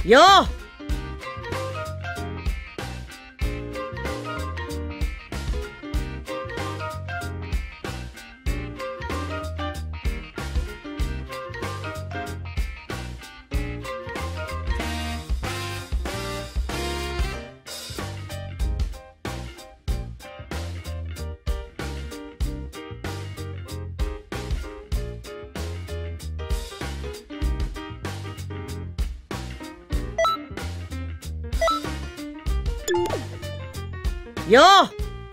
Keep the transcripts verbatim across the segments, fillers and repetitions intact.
よー。よー。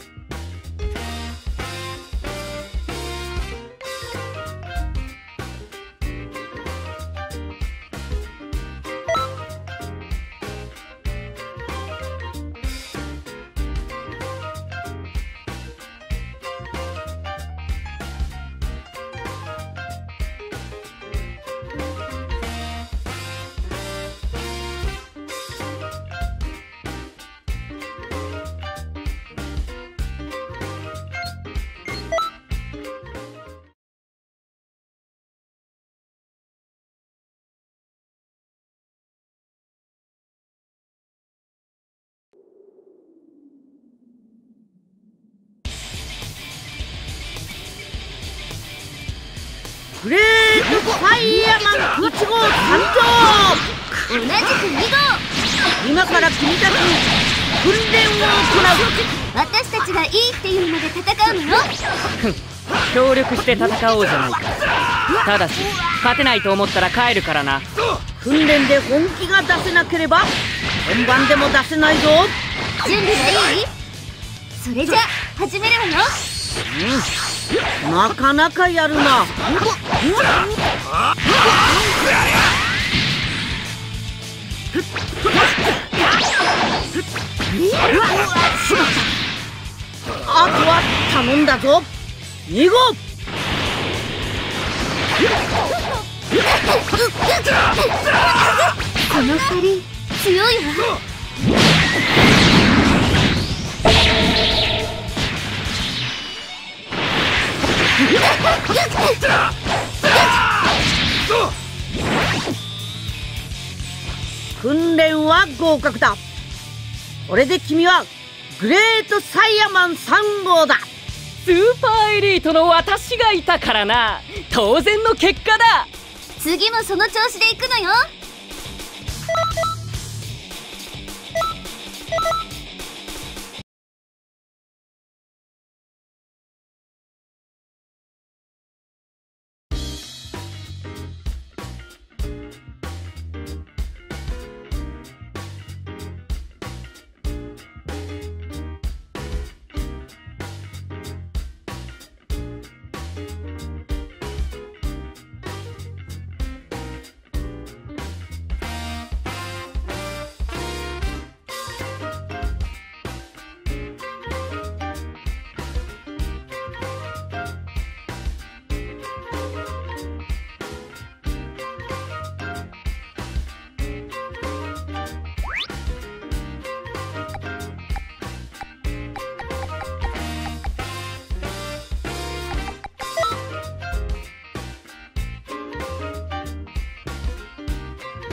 グレートファイヤーマンいち号参上。 同じくに号。 今から君たちに訓練を行う。 私たちがいいっていうので戦うのよ。 協力して戦おうじゃないか。ただし勝てないと思ったら帰るからな。 訓練で本気が出せなければ本番でも出せないぞ。 準備はいい？それじゃ始めるわよ。 うん、なかなかやるな。あとは頼んだぞ。に号。 このふたり強いわ。 訓練は合格だ。これで君はグレートサイヤマンさん号だ。 スーパーエリートの私がいたからな。当然の結果だ。 次もその調子でいくのよ。